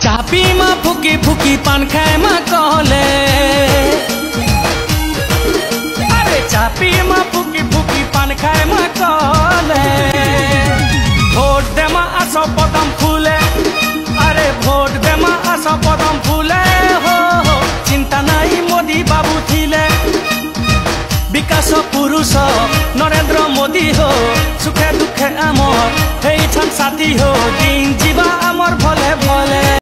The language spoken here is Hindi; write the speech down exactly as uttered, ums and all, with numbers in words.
चापी मा फुकी फुकी पान खाए मा कहले अरे चापी मा फुकी फुकी पान खाए मा कहले भोट दे मा आसो पदम फूले अरे भोट दे मा आसो पदम फूले हो चिंता नहीं मोदी बाबू थिले विकास पुरुष नरेंद्र मोदी हो सुखे दुखे आमर हे छन साथी हो दिन जीवा आमर भले भले।